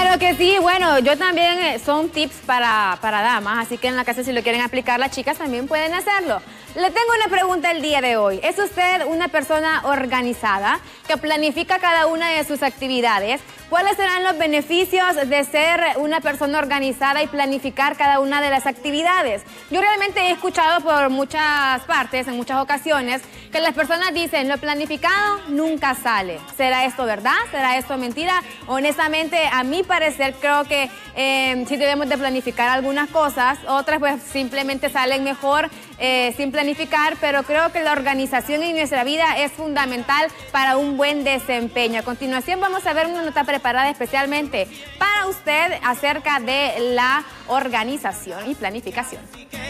Claro que sí, bueno, yo también son tips para damas, así que en la casa si lo quieren aplicar las chicas también pueden hacerlo. Le tengo una pregunta el día de hoy. ¿Es usted una persona organizada que planifica cada una de sus actividades? ¿Cuáles serán los beneficios de ser una persona organizada y planificar cada una de las actividades? Yo realmente he escuchado por muchas partes, en muchas ocasiones, que las personas dicen, lo planificado nunca sale. ¿Será esto verdad? ¿Será esto mentira? Honestamente, a mi parecer, creo que sí debemos de planificar algunas cosas. Otras pues simplemente salen mejor sin planificar, pero creo que la organización en nuestra vida es fundamental para un buen desempeño. A continuación vamos a ver una nota preparada especialmente para usted acerca de la organización y planificación.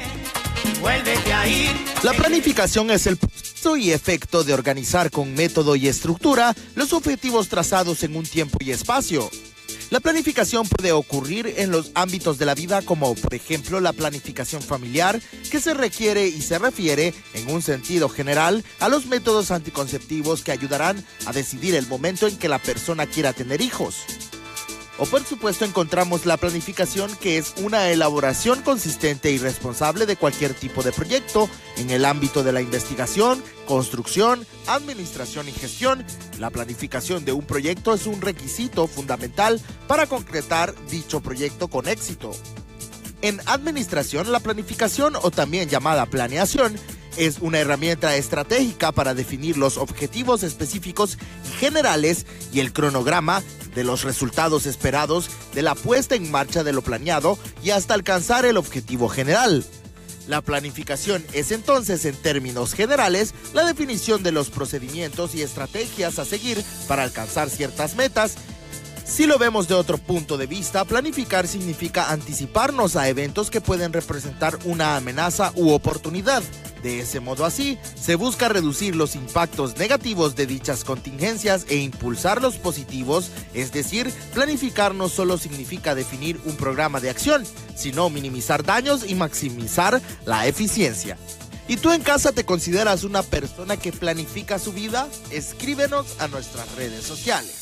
La planificación es el proceso y efecto de organizar con método y estructura los objetivos trazados en un tiempo y espacio. La planificación puede ocurrir en los ámbitos de la vida como, por ejemplo, la planificación familiar, que se requiere y se refiere, en un sentido general, a los métodos anticonceptivos que ayudarán a decidir el momento en que la persona quiera tener hijos. O por supuesto encontramos la planificación, que es una elaboración consistente y responsable de cualquier tipo de proyecto en el ámbito de la investigación, construcción, administración y gestión. La planificación de un proyecto es un requisito fundamental para concretar dicho proyecto con éxito. En administración, la planificación, o también llamada planeación, es una herramienta estratégica para definir los objetivos específicos y generales y el cronograma de los resultados esperados de la puesta en marcha de lo planeado y hasta alcanzar el objetivo general. La planificación es entonces, en términos generales, la definición de los procedimientos y estrategias a seguir para alcanzar ciertas metas. Si lo vemos de otro punto de vista, planificar significa anticiparnos a eventos que pueden representar una amenaza u oportunidad. De ese modo así, se busca reducir los impactos negativos de dichas contingencias e impulsar los positivos, es decir, planificar no solo significa definir un programa de acción, sino minimizar daños y maximizar la eficiencia. ¿Y tú en casa te consideras una persona que planifica su vida? Escríbenos a nuestras redes sociales.